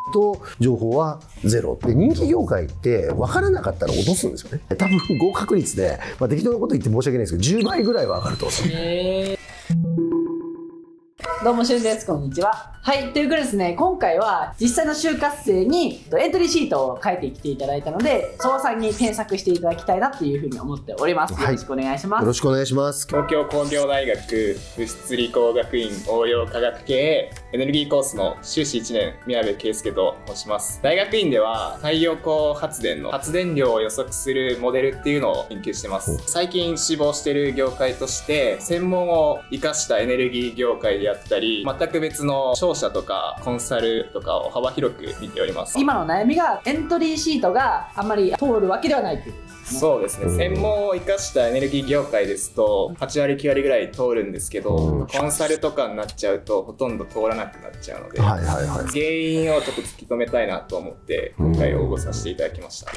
と情報はゼロで、人気業界って分からなかったら落とすんですよね。多分合格率で、適当なこと言って申し訳ないですけど10倍ぐらいは上がると思うんですよ。 どうも、しゅんです。こんにちは。はい、ということでですね、今回は実際の就活生にエントリーシートを書いてきていただいたので、総さんに添削していただきたいなっていうふうに思っております。よろしくお願いします。 よろしくお願いします。 東京工業大学物質理工学院応用科学系エネルギーコースの修士1年宮部圭介と申します。大学院では太陽光発電の発電量を予測するモデルっていうのを研究してます。最近志望している業界として専門を生かしたエネルギー業界であったり、全く別の商社とかコンサルとかを幅広く見ております。 今の悩みがエントリーシートがあんまり通るわけではないっていうことですね。 そうですね、専門を生かしたエネルギー業界ですと8割9割ぐらい通るんですけど、コンサルとかになっちゃうとほとんど通らなくなっちゃうので、原因をちょっと突き止めたいなと思って今回応募させていただきました。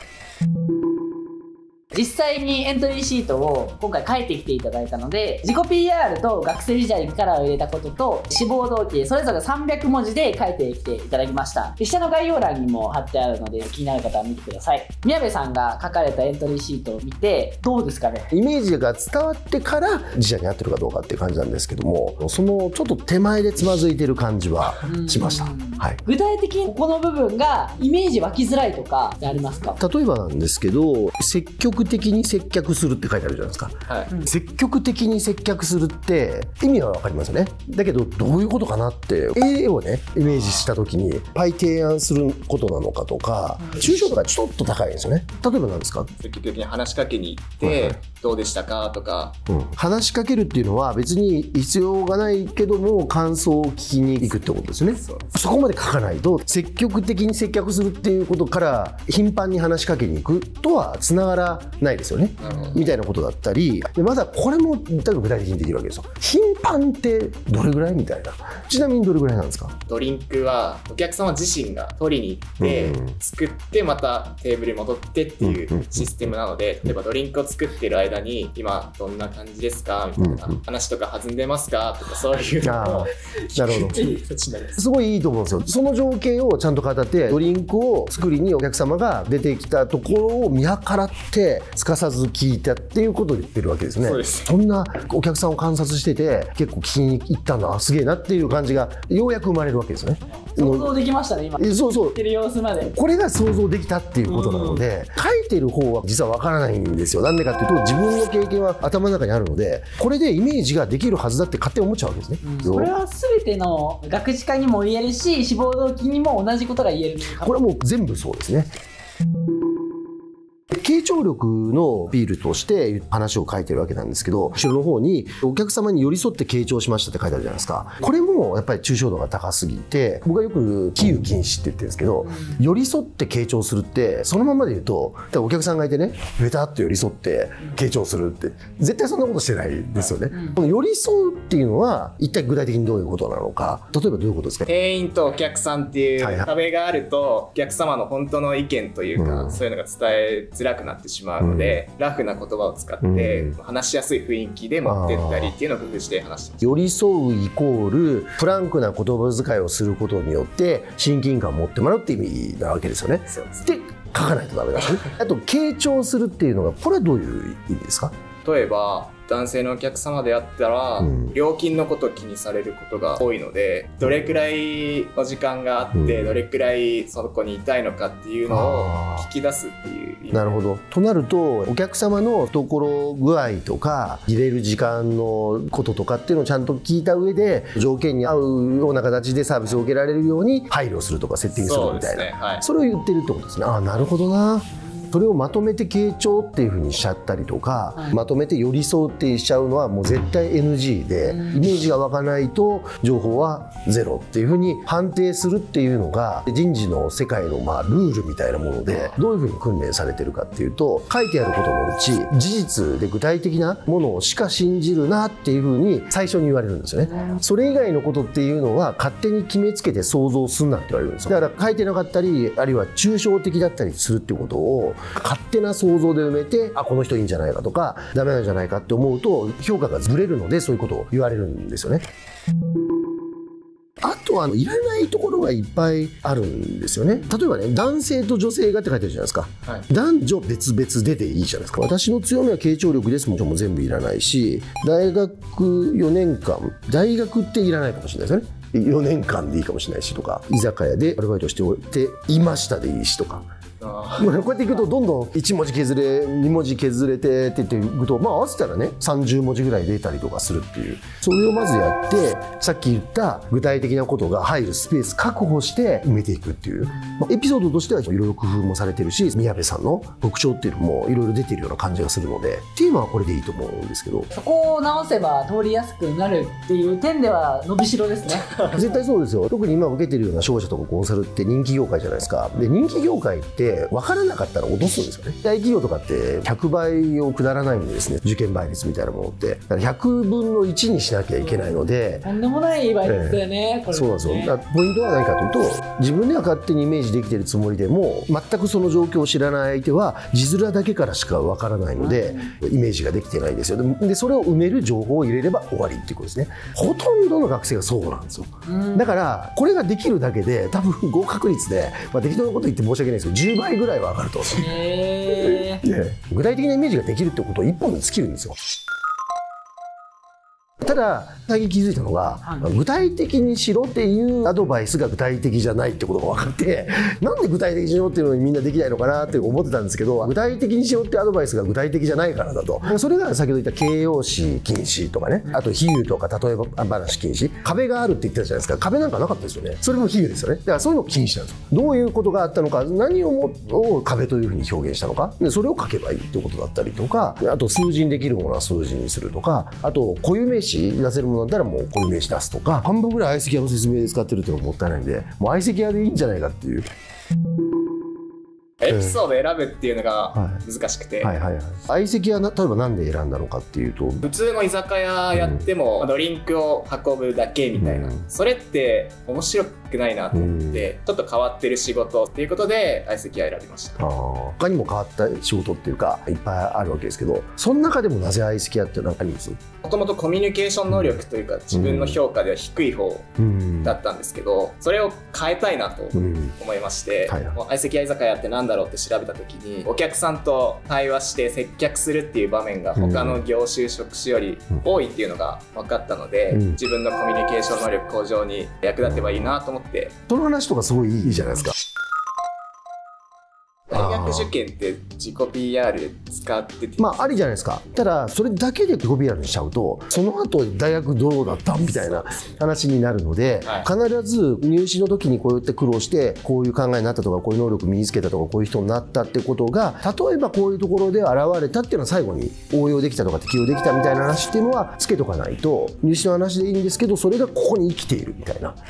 実際にエントリーシートを今回書いてきていただいたので、自己 PR と学生時代に力を入れたことと志望動機それぞれ300文字で書いてきていただきました。下の概要欄にも貼ってあるので気になる方は見てください。宮部さんが書かれたエントリーシートを見てどうですかね。 イメージが伝わってから自社に合ってるかどうかっていう感じなんですけども、そのちょっと手前でつまずいてる感じはしました。 具体的にこの部分がイメージ湧きづらいとかってありますか。 例えばなんですけど、積極的に接客するって書いてあるじゃないですか。積極的に接客するって意味は分かりますよね。だけどどういうことかなって A をねイメージした時にパイ提案することなのかとか、抽象度がちょっと高いんですよね。例えば何ですか。 積極的に話しかけに行ってどうでしたかとか、 話しかけるっていうのは別に必要がないけども感想を聞きに行くってことですね。そこまで書かないと積極的に接客するっていうことから頻繁に話しかけに行くとはつながらないですよね。みたいなことだったりで、まだこれも例えば具体的にできるわけですよ。頻繁ってどれぐらいみたいな。ちなみにどれぐらいなんですか。 ドリンクはお客様自身が取りに行って作ってまたテーブルに戻ってっていうシステムなので、例えばドリンクを作ってる間に今どんな感じですかみたいな話とか弾んでますかとかそういうのをなるほどすごいいいと思うんですよ。その情景をちゃんと語ってドリンクを作りにお客様が出てきたところを見計らってすかさず聞いたっていうことを言ってるわけですね。そんなお客さんを観察してて結構聞きに行ったんだ、すげえなっていう感じがようやく生まれるわけですよね。 想像できましたね今。そう言ってる様子までこれが想像できたっていうことなので、書いてる方は実はわからないんですよ。なんでかっていうと自分の経験は頭の中にあるので、これでイメージができるはずだって勝手に思っちゃうわけですね。 これは全ての学士課にも言えるし志望動機にも同じことが言える。 これはもう全部そうですね。傾聴力のアピールとして話を書いてるわけなんですけど、後ろの方にお客様に寄り添って傾聴しましたって書いてあるじゃないですか。これもやっぱり抽象度が高すぎて、僕はよく杞憂禁止って言ってるんですけど、寄り添って傾聴するってそのままで言うと、お客さんがいてねベタっと寄り添って傾聴するって絶対そんなことしてないですよね。この寄り添うっていうのは一体具体的にどういうことなのか。例えばどういうことですか。 店員とお客さんっていう壁があるとお客様の本当の意見というか、そういうのが伝えづらくなってしまうので、ラフな言葉を使って話しやすい雰囲気で持ってったりっていうのを工夫して話してます。 寄り添うイコールフランクな言葉遣いをすることによって親近感を持ってもらうっていう意味なわけですよね。で書かないとダメだし、あと傾聴するっていうのがこれはどういう意味ですか。 例えば男性のお客様であったら、料金のことを気にされることが多いので、どれくらいの時間があって、どれくらいそこにいたいのかっていうのを聞き出すっていう意味。なるほど。 となるとお客様の懐具合とか入れる時間のこととかっていうのをちゃんと聞いた上で条件に合うような形でサービスを受けられるように配慮するとかセッティングするみたいな、それを言ってるってことですね。ああ、なるほどな。それをまとめて傾聴っていう風にしちゃったりとか、まとめて寄り添うってしちゃうのはもう絶対 NG で、イメージが湧かないと情報はゼロっていう風に判定するっていうのが人事の世界のルールみたいなもので、どういう風に訓練されてるかっていうと、書いてあることのうち事実で具体的なものをしか信じるなっていう風に最初に言われるんですよね。それ以外のことっていうのは勝手に決めつけて想像すんなって言われるんですよ。だから書いてなかったり、あるいは抽象的だったりするっていうことを勝手な想像で埋めて、あ、この人いいんじゃないかとかダメなんじゃないかって思うと評価がずれるので、そういうことを言われるんですよね。あとはいらないところがいっぱいあるんですよね。例えばね、男性と女性がって書いてあるじゃないですか、はい、男女別々でいいじゃないですか。私の強みは傾聴力ですもも全部いらないし、大学4年間、大学っていらないかもしれないですよね。4年間でいいかもしれないしとか、居酒屋でアルバイトしておいていましたでいいしとか。こうやっていくとどんどん1文字削れ2文字削れてって言っていくと、まあ合わせたらね30文字ぐらい出たりとかするっていう、それをまずやって、さっき言った具体的なことが入るスペース確保して埋めていくっていう、まあ、エピソードとしてはいろいろ工夫もされてるし、宮部さんの特徴っていうのもいろいろ出てるような感じがするので、テーマはこれでいいと思うんですけど、 そこを直せば通りやすくなるっていう点では伸びしろですね。 絶対そうですよ。特に今受けてるような商社とかコンサルって人気業界じゃないですか。で、人気業界って分からなかったら落とすんですよね。大企業とかって100倍を下らないんでですね、受験倍率みたいなものってだから100分の1にしなきゃいけないので、 とんでもない倍率だよね、これね。 そうなんですよ。だからポイントは何かというと、自分では勝手にイメージできてるつもりでも、全くその状況を知らない相手は字面だけからしか分からないので、イメージができてないんですよ。でそれを埋める情報を入れれば終わりっていうことですね。ほとんどの学生がそうなんですよ。だからこれができるだけで多分合格率で、まあ、適当なこと言って申し訳ないですけど10倍ぐらいは上がると思うんですよ。具体的なイメージができるってことを一本に尽きるんですよ。ただ最近気づいたのが、具体的にしろっていうアドバイスが具体的じゃないってことが分かって、なんで具体的にしろっていうのにみんなできないのかなって思ってたんですけど、具体的にしろってアドバイスが具体的じゃないからだと。それが先ほど言った形容詞禁止とかね、あと比喩とか例え話禁止、壁があるって言ってたじゃないですか。壁なんかなかったですよね。それも比喩ですよね。だからそういうの禁止なんですよ。どういうことがあったのか、何を壁というふうに表現したのか、でそれを書けばいいってことだったりとか、あと数字にできるものは数字にするとか、あと固有名詞出せるものだったらもう固有名詞出すとか、半分ぐらい相席屋の説明で使ってるっていうのももったいないんで、もう相席屋でいいんじゃないかっていう。 エピソード選ぶっていうのが難しくて、 相席屋例えば何で選んだのかっていうと、 普通の居酒屋やってもドリンクを運ぶだけみたいな、それって面白くないなと思って、ちょっと変わってる仕事っていうことで相席屋選びました。 他にも変わった仕事っていうかいっぱいあるわけですけど、その中でもなぜ相席屋って何かあります？ もともとコミュニケーション能力というか自分の評価では低い方だったんですけど、それを変えたいなと思いまして、相席屋居酒屋って何だろうって調べた時に、お客さんと対話して接客するっていう場面が他の業種職種より多いっていうのが分かったので、自分のコミュニケーション能力向上に役立てばいいなと思って。 その話とかすごいいいじゃないですか。 大学受験って自己 PR で使ってて、 まあありじゃないですか。ただそれだけで自己 PR にしちゃうと、その後大学どうだったみたいな話になるので、必ず入試の時にこうやって苦労してこういう考えになったとか、こういう能力身につけたとか、こういう人になったってことが例えばこういうところで現れたっていうのは最後に応用できたとか適用できたみたいな話っていうのはつけとかないと、入試の話でいいんですけど、それがここに生きているみたいな。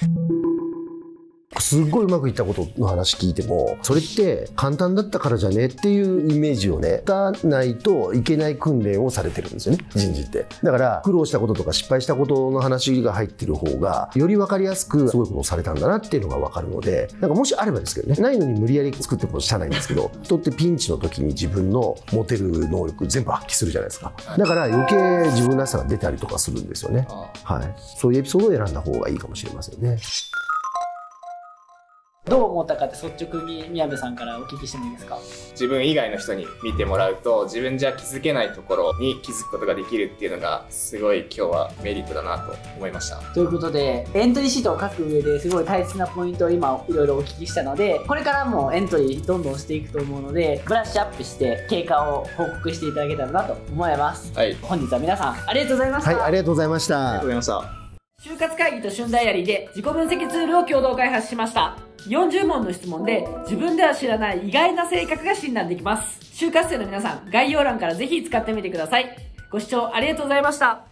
すっごいうまくいったことの話聞いても、それって簡単だったからじゃねっていうイメージをね、持たないといけない訓練をされてるんですよね、人事って。だから苦労したこととか失敗したことの話が入ってる方がより分かりやすくすごいことをされたんだなっていうのが分かるので、なんかもしあればですけどね、ないのに無理やり作ってもしゃあないんですけど、人ってピンチの時に自分の持てる能力全部発揮するじゃないですか。だから余計自分らしさが出たりとかするんですよね。そういうエピソードを選んだ方がいいかもしれませんね。 どう思ったかって率直に宮部さんからお聞きしてもいいですか？ 自分以外の人に見てもらうと、自分じゃ気づけないところに気づくことができるっていうのがすごい今日はメリットだなと思いました。 ということで、エントリーシートを書く上ですごい大切なポイントを今いろいろお聞きしたので、これからもエントリーどんどんしていくと思うので、ブラッシュアップして経過を報告していただけたらなと思います。本日は皆さんありがとうございました。 ありがとうございました。 ありがとうございました。 就活会議と旬ダイアリーで自己分析ツールを共同開発しました。40問の質問で自分では知らない意外な性格が診断できます。就活生の皆さん、概要欄からぜひ使ってみてください。ご視聴ありがとうございました。